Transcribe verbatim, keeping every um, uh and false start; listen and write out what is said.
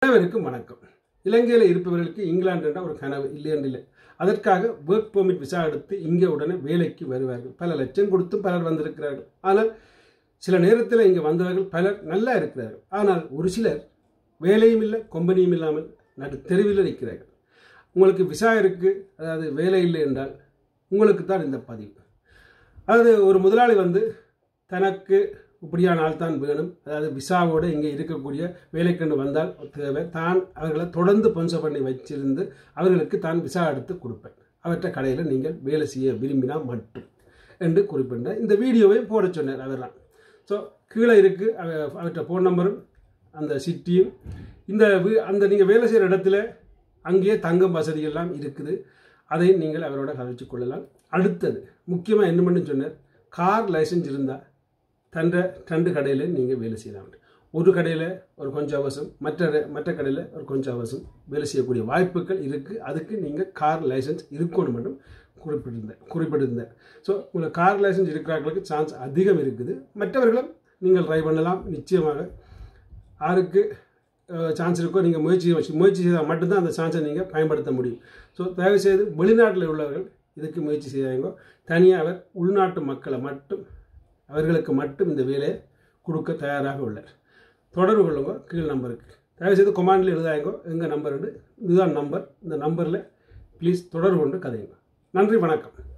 அனைவருக்கும் வணக்கம். இலங்கையில் இருப்பவர்களுக்கு இங்கிலாந்து என்ற ஒரு கனவு இல்லை என்று இல்லை. அதற்காக ஒர்க் பெர்மிட் விசா எடுத்து இங்கே உடனே வேலைக்கு வருவார்கள். பல லட்சம் கொடுத்தும் பலர் வந்திருக்கிறார்கள். ஆனால் சில நேரத்தில் இங்கே வந்தவர்கள் பலர் நல்லா இருக்கிறார்கள். ஆனால் ஒரு சிலர் வேலையும் இல்லை, கொம்பனியும் இல்லாமல் நடு தெருவில் நிற்கிறார்கள். உங்களுக்கு விசா இருக்குது, அதாவது வேலை இல்லை என்றால் உங்களுக்கு தான் இந்த பதிவு. அதாவது ஒரு முதலாளி வந்து தனக்கு இப்படியான ஆள் தான் வேணும், அதாவது விசாவோடு இங்கே இருக்கக்கூடிய வேலைக்கண்டு வந்தால் தேவை, தான் அவர்களை தொடர்ந்து ஸ்பான்சர் பண்ணி வச்சிருந்து அவர்களுக்கு தான் விசா எடுத்து கொடுப்பேன், அவற்றை கடையில் நீங்கள் வேலை செய்ய விரும்பினால் மட்டும் என்று குறிப்பிட்டார். இந்த வீடியோவை போட சொன்னார் அவர் தான். ஸோ கீழே இருக்குது அவற்றை ஃபோன் நம்பரும் அந்த சிட்டியும். இந்த அந்த நீங்கள் வேலை செய்கிற இடத்துல அங்கேயே தங்கும் வசதிகள்லாம் இருக்குது, அதையும் நீங்கள் அவரோட கதைச்சு கொள்ளலாம். அடுத்தது முக்கியமாக என்ன பண்ணு சொன்னார், கார் லைசன்ஸ் இருந்தால் தண்ட ரெண்டு கடையில் நீங்கள் வேலை செய்யலாம். ஒரு கடையில் ஒரு கொஞ்சம் அவசரம், மற்ற மற்ற கடையில் ஒரு கொஞ்சம் அவசரம் வேலை செய்யக்கூடிய வாய்ப்புகள் இருக்குது. அதுக்கு நீங்கள் கார் லைசன்ஸ் இருக்கணும் மட்டும் குறிப்பிட்டிருந்தேன் குறிப்பிட்டிருந்தேன் ஸோ உங்களுக்கு கார் லைசன்ஸ் இருக்கிறவர்களுக்கு சான்ஸ் அதிகம் இருக்குது. மற்றவர்களும் நீங்கள் ட்ரை பண்ணலாம். நிச்சயமாக யாருக்கு சான்ஸ் இருக்கோ நீங்கள் முயற்சி முயற்சி செய்தால் மட்டும்தான் அந்த சான்ஸை நீங்கள் பயன்படுத்த முடியும். ஸோ தயவுசெய்து வெளிநாட்டில் உள்ளவர்கள் இதுக்கு முயற்சி செய்யாங்க. தனியாக அவர் உள்நாட்டு மக்களை மட்டும் அவர்களுக்கு மட்டும் இந்த வேலையை கொடுக்க தயாராக உள்ளார். தொடர்பு கொள்ளுங்க கீழ் நம்பருக்கு. தயவுசெய்து கொமாண்டில் எழுதாயங்கோ எங்கள் நம்பர், இதுதான் நம்பர். இந்த நம்பரில் ப்ளீஸ் தொடர்பு கொண்டு கதையுங்க. நன்றி, வணக்கம்.